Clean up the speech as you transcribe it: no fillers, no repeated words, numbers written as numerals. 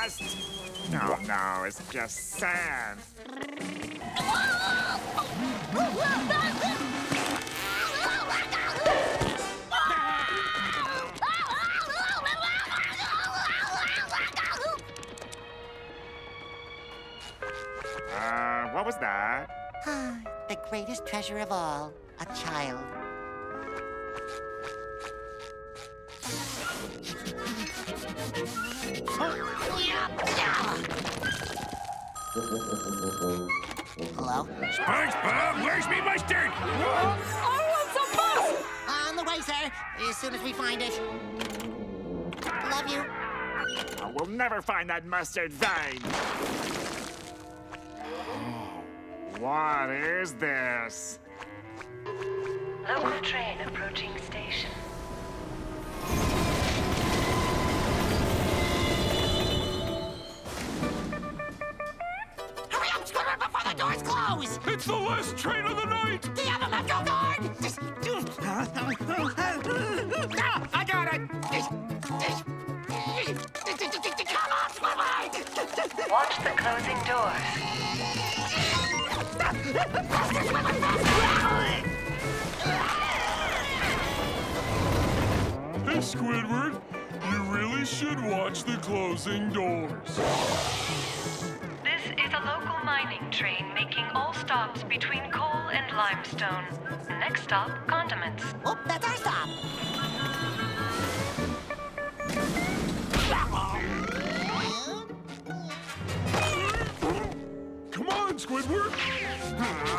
dust! Oh no, it's just sand. What was that? The greatest treasure of all, a child. Hello? SpongeBob, where's me mustard? I want some mustard! On the way, sir. As soon as we find it. Love you. Oh, we'll never find that mustard vein. What is this? Local train approaching station. Hurry up, Squidward, before the doors close! It's the last train of the night! Do you have a metro card? I got it! Come on, Squidward! Watch the closing doors. Hey, Squidward, you really should watch the closing doors. This is a local mining train making all stops between coal and limestone. Next stop, condiments. Oh, that's our stop. Come on, Squidward!